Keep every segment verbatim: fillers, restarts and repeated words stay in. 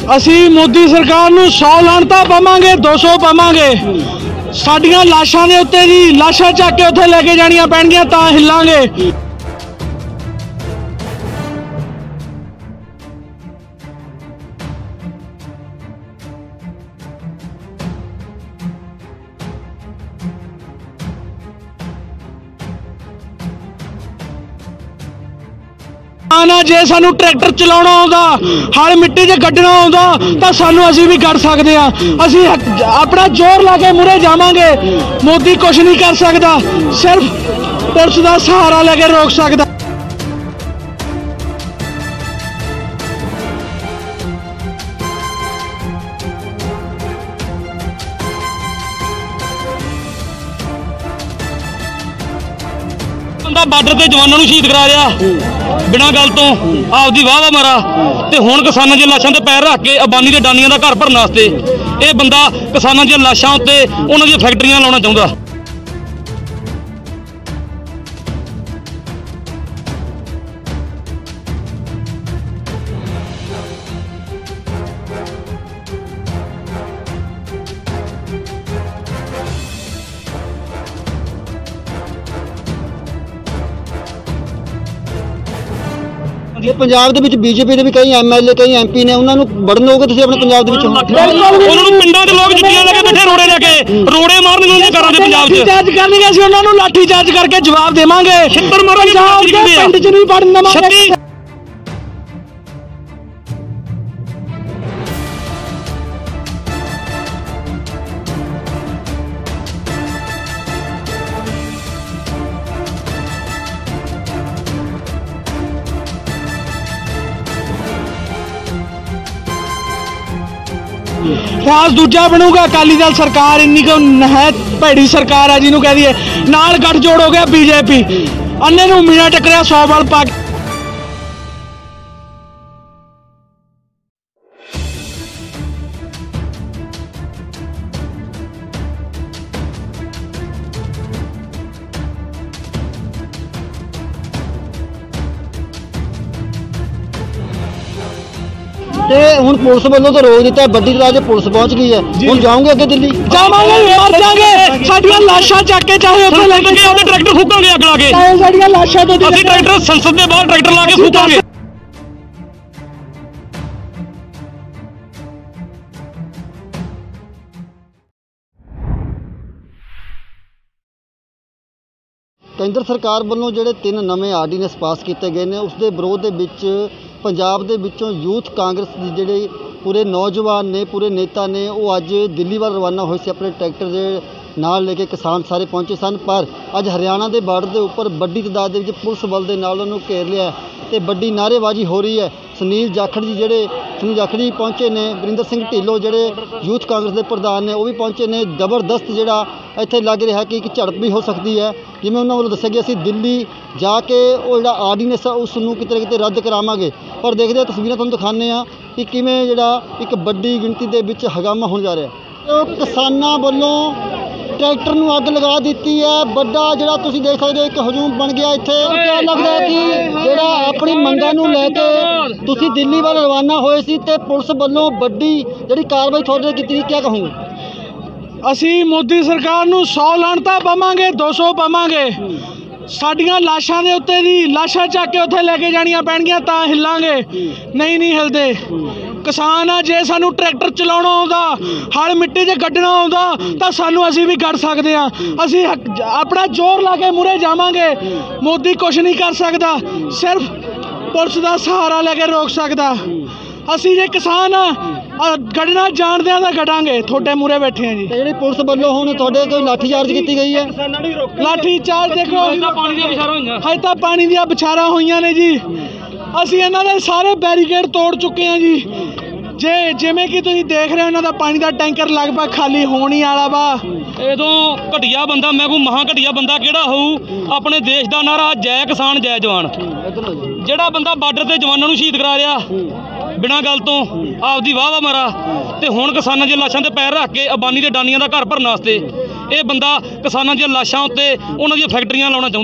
ਅਸੀਂ ਮੋਦੀ ਸਰਕਾਰ ਨੂੰ सौ ਲਾਣਤਾਂ ਪਾਵਾਂਗੇ, दो सौ ਪਾਵਾਂਗੇ। ਸਾਡੀਆਂ ਲਾਸ਼ਾਂ ਦੇ ਉੱਤੇ ਜੀ ਲਾਸ਼ਾਂ ਚੱਕ ਕੇ ਉੱਥੇ ਲੈ ਕੇ ਜਾਣੀਆਂ ਪੈਣਗੀਆਂ ਤਾਂ ਹਿੱਲਾਂਗੇ। ना जे सानू ट्रैक्टर चलाना आउंदा, हल मिट्टी च कड्ढना आउंदा तां सानू असीं भी कढ सकदे हां। असीं अपना जोर ला के मुरे जावांगे। मोदी कुछ नहीं कर सकदा, सिर्फ पुलिस दा सहारा लेके रोक सकदा। बार्डर ते जवानों नूं शहीद करा दिया बिना गल तो, आपदी वाह वाह मारा ते हुण किसानां दी लाशां ते पैर रख के अबानी दे डानियां दा घर भरन वास्ते ये बंदा किसानां दी लाशां उत्ते उन्हां दी फैक्ट्रियां लाउणा चाहुंदा। ये पंजाब दे विच बीजेपी दे भी कई एम एल ए कई एम पी ने उन्होंने बढ़न दोगे तुसीं अपने पंजाब दे विचों? उन्होंने पिंडां दे लोग जुੱਤੀਆਂ ले के बैठे रोड़े लेके रोड़े मारन उन्होंने घरां दे पंजाब च चार्ज करनगे। ਅਸੀਂ ਉਹਨਾਂ ਨੂੰ ਲਾਠੀ ਚਾਰਜ ਕਰਕੇ जवाब देवांगे। ਛਿੱਤਰ ਮਾਰਾਂਗੇ ਪਿੰਡ ਚ ਨਹੀਂ ਵੜਨ ਦੇਵਾਂਗੇ। खास दूजा बनूगा अकाली दल सरकार। इन्नी को नहायत भैड़ी सरकार है जिन्होंने कह दिए नाल गठजोड़ हो गया बीजेपी। अन्ने नूं मीना टकरिया सौ बल पा के ते हुण पुलिस वालों तो रोक दिता, बड्डी तदाद च पुलिस पहुंच गई है। हुण जाओगे अगे दिल्ली? जावांगे, मर जाएंगे। साडियां लाशां चक के चाहे उत्थे लेके ओदे ट्रैक्टर फूकांगे अग ला के। साडियां लाशां तो असि ट्रैक्टर संसद दे बाहर ट्रैक्टर ला के फूकांगे। केंद्र सरकार वालों जिहड़े तीन नवे आर्डीनेंस पास किए गए हैं उसके विरोध के विच पंजाब दे विचों यूथ कांग्रेस के जिहड़े पूरे नौजवान ने पूरे नेता ने वो अज दिल्ली वाल रवाना होए से अपने ट्रैक्टर के नाल लेके किसान सारे पहुंचे सन। पर अज हरियाणा के बार्डर के उपर बड़ी तादाद के पुलिस बल के नाल उन्होंने घेर लिया तो बड़ी नारेबाजी हो रही है। सुनील जाखड़ जी जिहड़े सुनील जाखड़ जी पहुंचे ने, वरिंदर सिंह ढिल्लों जिहड़े यूथ कांग्रेस के प्रधान ने वो भी पहुंचे ने। जबरदस्त जिहड़ा इत्थे लग रहा है कि एक झड़प भी हो सकती है। जिवें उन्होंने वालों दस्सिया गया, असीं दिल्ली जाके वो जिहड़ा आर्डीनेंस है उसनूं किते ना किते रद्द करावांगे। पर देखदे तस्वीरां तुहानूं दिखाने आ कि किवें जिहड़ा एक बड़ी गिणती दे विच हंगामा होण जा रहा है। किसानां वल्लों ट्रैक्टर नूं अग लगा दी है। बड़ा जिहड़ा तुसीं देख सकदे हो एक हजूम बन गया इत्थे। क्या लगदा है कि जिहड़ा अपनी मंगां नूं लैके तुसीं दिल्ली वाल रवाना होए सी ते पुलिस वल्लों बड़ी जिहड़ी कार्रवाई तुहाडे कीती गई, क्या कहोगे? ਅਸੀਂ मोदी सरकार ਨੂੰ सौ ਲਾਣਤਾਂ ਪਾਵਾਂਗੇ, दो सौ ਪਾਵਾਂਗੇ। ਸਾਡੀਆਂ ਲਾਸ਼ਾਂ ਦੇ ਉੱਤੇ ਦੀ ਲਾਸ਼ਾਂ ਚੱਕ ਕੇ ਉੱਥੇ ਲੈ ਕੇ ਜਾਣੀਆਂ ਪੈਣਗੀਆਂ ਤਾਂ ਹਿੱਲਾਂਗੇ। ਨਹੀਂ ਨਹੀਂ ਹਿਲਦੇ। किसान आ जे सानू ट्रैक्टर चलाना आउंदा, हल मिट्टी च कड्ढना आउंदा तां सानू असीं भी कढ सकदे हां। असीं अपना जोर ला के मुरे जावांगे। मोदी कुछ नहीं कर सकदा, सिर्फ पुलिस दा सहारा लेके रोक सकदा। असीं जे किसान आ गढ़ना जानदे तां गढ़ांगे। थोड़े मुरे बैठे हैं जी। जिहड़ी पुलिस वल्लों हुण तुहाडे कोई लाठी चार्ज की गई है? लाठी चार्ज देखो हजे तां पानी दी बछारां होईयां ने जी। ਅਸੀਂ ਇਹਨਾਂ ਦੇ ਸਾਰੇ ਬੈਰੀਕੇਡ ਤੋੜ ਚੁੱਕੇ ਹਾਂ ਜੀ। ਜੇ ਜਿਵੇਂ ਕਿ ਤੁਸੀਂ ਦੇਖ ਰਹੇ ਹੋ ਇਹਨਾਂ ਦਾ ਪਾਣੀ ਦਾ ਟੈਂਕਰ ਲਗਭਗ ਖਾਲੀ ਹੋਣ ਹੀ ਵਾਲਾ ਵਾ। ਇਦੋਂ ਘਟਿਆ ਬੰਦਾ ਮੈਂ ਕੋਈ ਮਹਾ ਘਟਿਆ ਬੰਦਾ ਕਿਹੜਾ ਹੋਊ? ਆਪਣੇ ਦੇਸ਼ ਦਾ ਨਾਰਾ ਜੈ ਕਿਸਾਨ ਜੈ ਜਵਾਨ। ਜਿਹੜਾ ਬੰਦਾ ਬਾਰਡਰ ਤੇ ਜਵਾਨਾਂ ਨੂੰ ਸ਼ਹੀਦ ਕਰਾ ਰਿਹਾ ਬਿਨਾਂ ਗੱਲ ਤੋਂ, ਆਪਦੀ ਵਾਹ ਵਾਹ ਮਾਰਾ ਤੇ ਹੁਣ ਕਿਸਾਨਾਂ ਦੀਆਂ ਲਾਸ਼ਾਂ ਤੇ ਪੈਰ ਰੱਖ ਕੇ ਅਬਾਨੀ ਦੇ ਡਾਨੀਆਂ ਦਾ ਘਰ ਭਰਨ ਵਾਸਤੇ ਇਹ ਬੰਦਾ ਕਿਸਾਨਾਂ ਦੀਆਂ ਲਾਸ਼ਾਂ ਉੱਤੇ ਉਹਨਾਂ ਦੀਆਂ ਫੈਕਟਰੀਆਂ ਲਾਉਣਾ ਚਾਹੁੰਦਾ।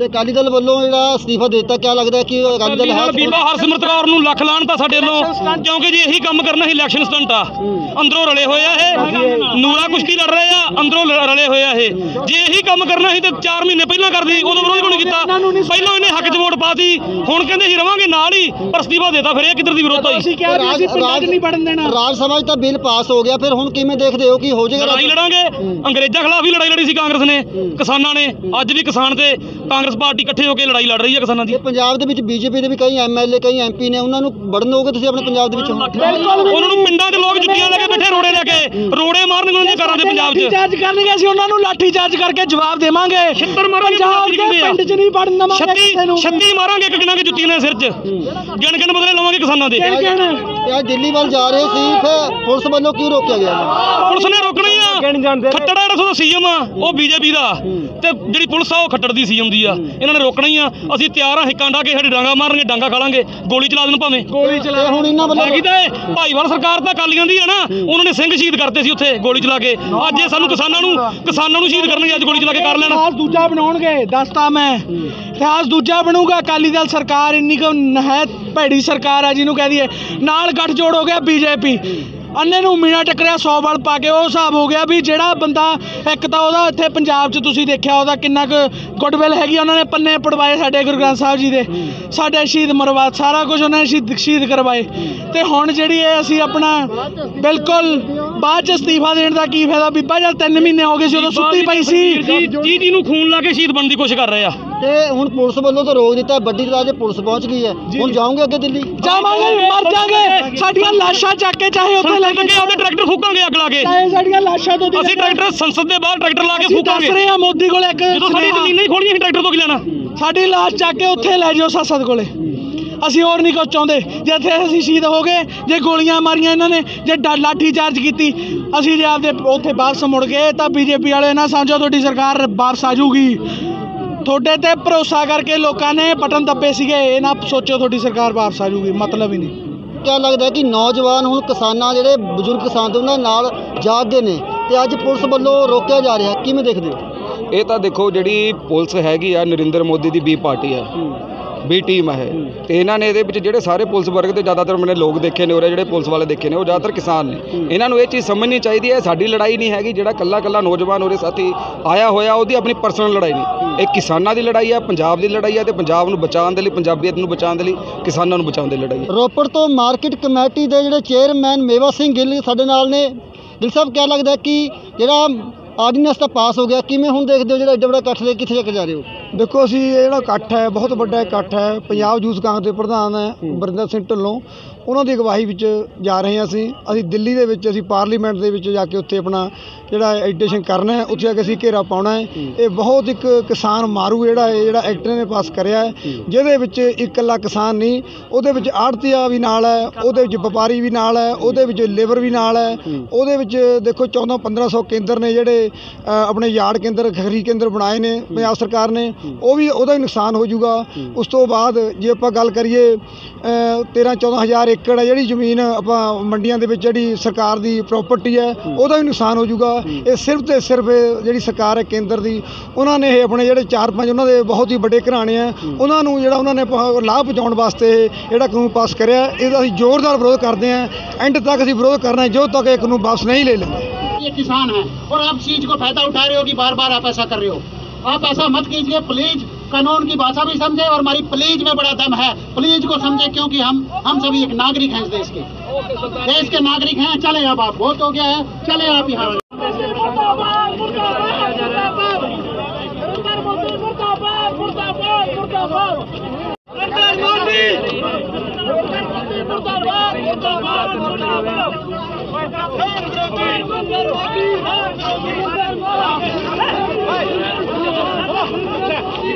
ਤੇ ਅਕਾਲੀ ਦਲ ਵੱਲੋਂ ਜਿਹੜਾ ਅਸਤੀਫਾ ਦੇ ਦਿੱਤਾ, ਕਿਆ ਲੱਗਦਾ ਕਿ ਅਕਾਲੀ ਦਲ ਹੈ ਬੀਬਾ ਹਰਸਿਮਰਤ ਕੌਰ ਨੂੰ ਲੱਖ ਲਾਹਨਤ ਤਾਂ ਸਾਡੇ ਵੱਲੋਂ, ਕਿਉਂਕਿ ਜੀ ਇਹੀ ਕੰਮ ਕਰਨਾ ਸੀ। ਇਲੈਕਸ਼ਨ ਸਟੰਟ ਆ, ਅੰਦਰੋਂ ਰਲੇ ਹੋਏ ਆ ਇਹ, ਨੂਰਾ ਕੁਸ਼ਤੀ ਲੜ ਰਹੇ ਆ, ਅੰਦਰੋਂ ਲ- ਰਲੇ ਹੋਏ ਆ ਇਹ। ਜੇ ਇਹੀ ਕੰਮ ਕਰਨਾ ਸੀ ਤੇ ਚਾਰ ਮਹੀਨੇ ਪਹਿਲਾਂ ਕਰਦੀ, ਉਦੋਂ ਵਿਰੋਧ ਕਿਉਂ ਨਹੀਂ ਕੀਤਾ? ਪਹਿਲਾਂ ਇਹਨੇ ਹੱਕ 'ਚ ਵੋਟ ਪਾਤੀ, ਹੁਣ ਕਹਿੰਦੇ ਸੀ ਰਵਾਂਗੇ ਨਾਲ ਹੀ, ਪਰ ਅਸਤੀਫਾ ਦੇਤਾ। ਫਿਰ ਇਹ ਕਿੱਧਰ ਦੀ ਵਿਰੋਧਤਾ ਅਸੀਂ ਹੋਈ? ਕਿਹਾ ਵੀ ਅਸੀਂ ਪਿੰਡਾਂ 'ਚ ਨਹੀਂ ਵੜਨ ਦੇਣਾ। ਰਾਜ ਸਭਾ 'ਚ ਤਾਂ ਬਿੱਲ ਪਾਸ ਹੋ ਗਿਆ, ਫਿਰ ਹੁਣ ਕਿਵੇਂ ਦੇਖਦੇ ਹੋ ਕਿ ਹੋ ਜਾਏਗਾ? ਲੜਾਈ ਲੜਾਂਗੇ, ਅੰਗਰੇਜ਼ਾਂ ਖਿਲਾਫ ਵੀ ਲੜਾਈ ਲੜੀ ਸੀ ਕਾਂਗਰਸ ਨੇ, ਕਿਸਾਨਾਂ ਨੇ। ਅੱਜ ਵੀ ਕਿਸਾਨ ਤੇ ਕਾਂਗਰਸ ਪਾਰਟੀ ਇਕੱਠੇ ਹੋ ਕੇ ਲੜਾਈ ਲੜ ਰਹੀ ਹੈ ਕਿਸਾਨਾਂ ਦੀ। ਇਹ ਪੰਜਾਬ ਦੇ ਵਿੱਚ ਬੀਜੇਪੀ ਦੇ ਵੀ ਕਈ ਐਮਐਲਏ ਕਈ ਐਮਪੀ ਨੇ, ਉਹਨਾਂ ਨੂੰ ਵੜਨ ਦਿਓਗੇ ਤੁਸੀਂ ਆਪਣੇ ਪੰਜਾਬ ਦੇ ਵਿੱਚ? ਉਹਨਾਂ ਨੂੰ ਪਿੰਡਾਂ 'ਚ ਲੋਕ ਜੁੱਤੀਆਂ ਲੈ ਕੇ ਬੈਠੇ, ਰੋੜੇ ਲੈ ਕੇ ਰੋੜੇ ਮਾਰਨਗੇ ਉਹਨਾਂ ਦੇ ਘਰਾਂ ਦੇ ਪੰਜਾਬ 'ਚ। ਲਾਠੀ ਚਾਰਜ ਕਰਨਗੇ, ਅਸੀਂ ਉਹਨਾਂ ਨੂੰ ਲਾਠੀ ਚਾਰਜ ਕਰਕੇ ਜਵਾਬ ਦੇਵਾਂਗੇ। ਛਿੱਤਰ ਮਾਰਾਂਗੇ, ਪੰਜਾਬ ਦੇ ਪਿੰਡ 'ਚ ਨਹੀਂ ਵੜਨ ਦੇਵਾਂਗੇ ਕਿਸੇ ਨੂੰ। ਛੱਤੀ ਛੱਤੀ ਮਾਰਾਂਗੇ, ਇੱਕ ਗਿਣਾਂਗੇ ਜੁੱਤੀਆਂ ਨੇ ਸਿਰ 'ਚ, ਗਿਣ ਗਿਣ ਬਦਲੇ ਲਵਾਂਗੇ ਕਿਸਾਨਾਂ ਦੇ। ਕਹਿਣ ਕਹਿਣ ਤੇ ਅੱਜ ਦਿੱਲੀ ਵੱਲ ਜਾ ਰਹੇ ਸੀ, ਫਿਰ ਪੁਲਿਸ ਵੱਲੋਂ ਕਿਉਂ ਰੋਕਿਆ ਗਿਆ? ਪੁਲਿਸ ਨੇ ਰੋਕਣਾ ਹੀ ਆ। ਖੱਟੜ ਜਿਹੜਾ ਸੋ ਸੀਐਮ ਆ ਉਹ ਬੀਜੇਪੀ ਦਾ, ਤੇ ਜਿਹੜੀ ਪੁਲਿਸ ਆ ਉਹ ਖੱਟੜ ਦੀ ਸੀਐਮ ਦੀ ਆ। ਇਹਨਾਂ ਨੇ ਰੋਕਣਾ ਹੀ ਆ। ਅਸੀਂ ਤਿਆਰ ਆ, ਹਿੱਕਾਂ ਡਾ ਕੇ ਸਾਡੇ ਡਾਂਗਾ ਮਾਰਨਗੇ, ਡਾਂਗਾ ਖਾ ਲਾਂਗੇ, ਗੋਲੀ ਚਲਾ ਦੇਣ ਭਾਵੇਂ। ਗੋਲੀ ਚਲਾ। ਹੁਣ ਇਹਨਾਂ ਵੱਲੋਂ ਹੈਗੀ ਤਾਂ ਇਹ ਭਾਈਵਾਲ ਸਰਕਾਰ ਤਾਂ ਅਕਾਲੀਆਂ ਦੀ ਆ ਨਾ, ਉਹਨਾਂ ਨੇ ਸਿੰਘ ਸ਼ਹੀਦ ਕਰਤੇ ਸੀ ਉੱਥੇ ਗੋਲੀ ਚਲਾ ਕੇ। ਅੱਜ ਇਹ ਸਾਨੂੰ ਕਿਸਾਨਾਂ ਨੂੰ ਕਿਸਾਨਾਂ ਨੂੰ ਸ਼ਹੀਦ ਕਰਨਗੇ, ਅੱਜ ਗੋਲੀ ਚਲਾ ਕੇ ਕਰ ਲੈਣ। ਇਤਿਹਾਸ ਦੂਜਾ ਬਣਾਉਣਗੇ, ਦੱਸਤਾ ਮੈਂ। ਇਤਿਹਾਸ ਦੂਜਾ ਬਣੂਗਾ। ਅਕਾਲੀ ਦਲ ਸਰਕਾਰ ਇੰਨੀ ਕੁ ਨਹਾਇਤ ਭੈੜੀ ਸਰਕਾਰ ਆ ਜਿਹਨੂੰ ਕਹਿ ਦਈਏ। ਨਾਲ ਗੱਠਜੋੜ ਹੋ ਗਿਆ ਬੀਜੇਪੀ, ਅੰਨੇ ਨੂੰ ਮੀਣਾ ਟੱਕਰਿਆ ਸੌ ਬਲ ਪਾ ਕੇ। ਉਹ ਹਿਸਾਬ ਹੋ ਗਿਆ ਵੀ ਜਿਹੜਾ ਬੰਦਾ ਇੱਕ ਤਾਂ ਉਹਦਾ ਇੱਥੇ ਪੰਜਾਬ 'ਚ ਤੁਸੀਂ ਦੇਖਿਆ ਉਹਦਾ ਕਿੰਨਾ ਕੁ ਗੁੱਡਵਿਲ ਹੈਗੀ। ਉਹਨਾਂ ਨੇ ਪੰਨੇ ਪੜਵਾਏ ਸਾਡੇ ਗੁਰੂ ਗ੍ਰੰਥ ਸਾਹਿਬ ਜੀ ਦੇ, ਸਾਡੇ ਸ਼ਹੀਦ ਮਰਵਾ ਸਾਰਾ ਕੁਝ ਉਹਨਾਂ ਨੇ ਸ਼ਹੀਦ ਸ਼ਹੀਦ ਕਰਵਾਏ। ਤੇ ਹੁਣ ਜਿਹੜੀ ਇਹ ਅਸੀਂ ਆਪਣਾ ਬਿਲਕੁਲ ਬਾਅਦ 'ਚ ਅਸਤੀਫਾ ਦੇਣ ਦਾ ਕੀ ਫਾਇਦਾ? ਬੀਬਾ ਜਦ ਤਿੰਨ ਮਹੀਨੇ ਹੋ ਗਏ ਸੀ ਉਦੋਂ ਸੁੱਤੀ ਪਈ ਸੀ। ਜੀ ਜੀ ਨੂੰ ਖੂਨ ਲਾ ਕੇ ਸ਼ਹੀਦ ਬਣਨ ਦੀ ਕੋਸ਼ਿਸ਼ ਕਰ ਰਹੇ ਆ। ਤੇ ਹੁਣ ਪੁਲਿਸ ਵੱਲੋਂ ਤਾਂ ਰੋਕ ਦਿੱਤਾ, ਵੱਡੀ ਤਾਦਾਦ 'ਚ ਪੁਲਿਸ ਪਹੁੰਚ ਗਈ ਹੈ। ਹੁਣ ਜਾਓਗੇ ਅੱਗੇ ਦਿੱਲੀ? ਜਾਵਾਂਗੇ, ਮਰ ਜਾਾਂਗੇ। ਸਾਡੀਆਂ ਲਾਸ਼ਾਂ ਚੱਕ ਕੇ ਚਾਹੇ ਉੱਥੇ ਲੈ ਕੇ ਉਹਦੇ ਟਰੈਕਟਰ ਫੂਕਾਂਗੇ ਅੱਗ ਲਾ ਕੇ। ਚਾਹੇ ਸਾਡੀਆਂ ਲਾਸ਼ਾਂ ਤੋਂ ਅਸੀਂ ਟਰੈਕਟਰ ਸੰਸਦ ਦੇ ਬਾਹਰ ਟਰੈਕਟਰ ਲਾ ਕੇ ਅਸੀਂ ਦੱਸ ਫੂਕਾਂਗੇ। ਰਹੇ ਆ ਮੋਦੀ ਕੋਲ ਇੱਕ ਜਦੋਂ ਸਾਡੀ ਜ਼ਮੀਨਾਂ ਹੀ ਖੋਲੀਆਂ ਸੀ, ਟਰੈਕਟਰ ਤੋਂ ਕੀ ਲੈਣਾ? ਸਾਡੀ ਲਾਸ਼ ਚੱਕ ਕੇ ਉੱਥੇ ਲੈ ਜਾਓ ਸੰਸਦ ਕੋਲੇ। ਅਸੀਂ ਹੋਰ ਨਹੀਂ ਕੁਝ ਚਾਹੁੰਦੇ। ਜੇ ਇੱਥੇ ਅਸੀਂ ਸ਼ਹੀਦ ਹੋ ਗਏ, ਜੇ ਗੋਲੀਆਂ ਮਾਰੀਆਂ ਇਹਨਾਂ ਨੇ, ਜੇ ਡਾ- ਲਾਠੀ ਚਾਰਜ ਕੀਤੀ, ਅਸੀਂ ਜੇ ਆਪਦੇ ਉੱਥੇ ਵਾਪਸ ਮੁੜ ਗਏ ਤਾਂ ਬੀਜੇਪੀ ਵਾਲੇ ਨਾ ਸਮਝੋ ਤੁਹਾਡੀ ਸਰਕਾਰ ਵਾਪਸ ਆ ਜਾਊਗੀ। ਤੁਹਾਡੇ ਤੇ ਭਰੋਸਾ ਕਰਕੇ ਲੋਕਾਂ ਨੇ ਬਟਨ ਦੱਬੇ ਸੀਗੇ, ਇਹ ਨਾ ਸੋਚੋ ਤੁਹਾਡੀ ਸਰਕਾਰ ਵਾਪਸ ਆ ਜਾਊਗੀ, ਮਤਲਬ ਹੀ ਨਹੀਂ। ਕਿਆ ਲੱਗਦਾ ਕਿ ਨੌਜਵਾਨ ਹੁਣ ਕਿਸਾਨਾਂ ਜਿਹੜੇ ਬਜ਼ੁਰਗ ਕਿਸਾਨ ਤੇ ਉਹਨਾਂ ਨਾਲ ਜਾਗਦੇ ਨੇ ਤੇ ਅੱਜ ਪੁਲਿਸ ਵੱਲੋਂ ਰੋਕਿਆ ਜਾ ਰਿਹਾ, ਕਿਵੇਂ ਦੇਖਦੇ ਹੋ? ਇਹ ਤਾਂ ਦੇਖੋ ਜਿਹੜੀ ਪੁਲਿਸ ਹੈਗੀ ਆ ਨਰਿੰਦਰ ਮੋਦੀ ਦੀ ਬੀ ਪਾਰਟੀ ਆ, ਬੀ ਟੀਮ ਹੈ। ਤੇ ਇਹਨਾਂ ਨੇ ਇਹਦੇ ਵਿੱਚ ਜਿਹੜੇ ਸਾਰੇ ਪੁਲਿਸ ਵਰਗ ਦੇ ਜ਼ਿਆਦਾਤਰ ਮੈंने ਲੋਕ ਦੇਖੇ ਨੇ, ਉਰੇ ਜਿਹੜੇ ਪੁਲਿਸ ਵਾਲੇ ਦੇਖੇ ਨੇ ਉਹ ਜ਼ਿਆਦਾਤਰ ਕਿਸਾਨ ਨੇ। ਇਹਨਾਂ ਨੂੰ ਇਹ ਚੀਜ਼ ਸਮਝਣੀ ਚਾਹੀਦੀ ਹੈ, ਸਾਡੀ ਲੜਾਈ ਨਹੀਂ ਹੈਗੀ। ਜਿਹੜਾ ਕੱਲਾ ਕੱਲਾ ਨੌਜਵਾਨ ਉਰੇ ਸਾਥੀ ਆਇਆ ਹੋਇਆ ਉਹਦੀ ਆਪਣੀ ਪਰਸਨਲ ਲੜਾਈ ਨਹੀਂ, ਇਹ ਕਿਸਾਨਾਂ ਦੀ ਲੜਾਈ ਆ, ਪੰਜਾਬ ਦੀ ਲੜਾਈ ਆ। ਤੇ ਪੰਜਾਬ ਨੂੰ ਬਚਾਉਣ ਦੇ ਲਈ, ਪੰਜਾਬੀਅਤ ਨੂੰ ਬਚਾਉਣ ਦੇ ਲਈ, ਕਿਸਾਨਾਂ ਨੂੰ ਬਚਾਉਣ ਦੀ ਲੜਾਈ ਹੈ। ਰੋਪੜ ਤੋਂ ਮਾਰਕੀਟ ਕਮੇਟੀ ਦੇ ਜਿਹੜੇ ਚੇਅਰਮੈਨ ਮੇਵਾ ਸਿੰਘ ਗਿੱਲ ਸਾਡੇ ਨਾਲ ਨੇ। ਗਿੱਲ ਸਾਹਿਬ, ਕਿਆ ਲੱਗਦਾ ਕਿ ਜਿਹੜਾ ਆਰਡੀਨੈਂਸ ਤਾਂ ਪਾਸ ਹੋ ਗਿਆ, ਕਿਵੇਂ ਹੁਣ ਦੇਖਦੇ ਹੋ ਜਿਹੜਾ ਐਡਾ ਵੱਡਾ ਇਕੱਠ ਲੈ ਕਿੱਥੇ ਜਾ ਕੇ ਜਾ ਰਹੇ ਹੋ? ਦੇਖੋ, ਅਸੀਂ ਇਹ ਜਿਹੜਾ ਇਕੱਠ ਹੈ ਬਹੁਤ ਵੱਡਾ ਇਕੱਠ ਹੈ। ਪੰਜਾਬ ਯੂਥ ਕਾਂਗਰਸ ਦੇ ਪ੍ਰਧਾਨ ਹੈ ਬਰਿੰਦਰ ਸਿੰਘ ਢਿੱਲੋਂ, ਉਹਨਾਂ ਦੀ ਅਗਵਾਈ ਵਿੱਚ ਜਾ ਰਹੇ ਹਾਂ। ਅਸੀਂ ਅਸੀਂ ਦਿੱਲੀ ਦੇ ਵਿੱਚ ਅਸੀਂ ਪਾਰਲੀਮੈਂਟ ਦੇ ਵਿੱਚ ਜਾ ਕੇ ਉੱਥੇ ਆਪਣਾ ਜਿਹੜਾ ਐਡੀਟੇਸ਼ਨ ਕਰਨਾ ਹੈ, ਉੱਥੇ ਜਾ ਕੇ ਅਸੀਂ ਘੇਰਾ ਪਾਉਣਾ ਹੈ। ਇਹ ਬਹੁਤ ਇੱਕ ਕਿਸਾਨ ਮਾਰੂ ਜਿਹੜਾ ਹੈ ਜਿਹੜਾ ਐਕਟ ਨੇ ਪਾਸ ਕਰਿਆ ਹੈ, ਜਿਹਦੇ ਵਿੱਚ ਇਕੱਲਾ ਕਿਸਾਨ ਨਹੀਂ, ਉਹਦੇ ਵਿੱਚ ਆੜ੍ਹਤੀਆ ਵੀ ਨਾਲ ਹੈ, ਉਹਦੇ ਵਿੱਚ ਵਪਾਰੀ ਵੀ ਨਾਲ ਹੈ, ਉਹਦੇ ਵਿੱਚ ਲੇਬਰ ਵੀ ਨਾਲ ਹੈ। ਉਹਦੇ ਵਿੱਚ ਦੇਖੋ ਚੌਦਾਂ ਪੰਦਰਾਂ ਸੌ ਕੇਂਦਰ ਨੇ ਜਿਹੜੇ ਆਪਣੇ ਯਾਰਡ ਕੇਂਦਰ ਖਰੀਦ ਕੇਂਦਰ ਬਣਾਏ ਨੇ ਪੰਜਾਬ ਸਰਕਾਰ ਨੇ, ਉਹ ਵੀ ਉਹਦਾ ਵੀ ਨੁਕਸਾਨ ਹੋ ਜਾਊਗਾ। ਉਸ ਤੋਂ ਬਾਅਦ ਜੇ ਆਪਾਂ ਗੱਲ ਕਰੀਏ ਤੇਰ੍ਹਾਂ ਚੌਦਾਂ ਹਜ਼ਾਰ ਏਕੜ ਹੈ ਜਿਹੜੀ ਜ਼ਮੀਨ ਆਪਾਂ ਮੰਡੀਆਂ ਦੇ ਵਿੱਚ ਜਿਹੜੀ ਸਰਕਾਰ ਦੀ ਪ੍ਰਾਪਰਟੀ ਹੈ, ਉਹਦਾ ਵੀ ਨੁਕਸਾਨ ਹੋ ਜਾਊਗਾ। ਇਹ ਸਿਰਫ ਤੇ ਸਿਰਫ ਜਿਹੜੀ ਸਰਕਾਰ ਹੈ ਕੇਂਦਰ ਦੀ, ਉਹਨਾਂ ਨੇ ਇਹ ਆਪਣੇ ਜਿਹੜੇ ਚਾਰ ਪੰਜ ਉਹਨਾਂ ਦੇ ਬਹੁਤ ਹੀ ਵੱਡੇ ਘਰਾਣੇ ਆ, ਉਹਨਾਂ ਨੂੰ ਜਿਹੜਾ ਉਹਨਾਂ ਨੇ ਲਾਭ ਪਹੁੰਚਾਉਣ ਵਾਸਤੇ ਜਿਹੜਾ ਕਾਨੂੰਨ ਪਾਸ ਕਰਿਆ, ਇਹਦਾ ਅਸੀਂ ਜ਼ੋਰਦਾਰ ਵਿਰੋਧ ਕਰਦੇ ਹਾਂ। ਐਂਡ ਤੱਕ ਅਸੀਂ ਵਿਰੋਧ ਕਰਨਾ ਜਦੋਂ तक ਇਹ कानून वापस नहीं ले लेंगे। ये किसान है और आप चीज को फायदा उठा रहे हो कि बार बार आप ऐसा कर रहे हो। आप ऐसा मत कीजिए प्लीज। कानून की भाषा भी समझे और हमारी प्लीज में बड़ा दम है। प्लीज को समझे, क्योंकि हम हम सभी एक नागरिक हैं इस देश के देश के नागरिक हैं। चले अब आप, बहुत हो गया है, चले आप यहाँ।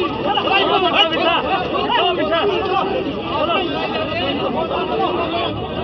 Hey!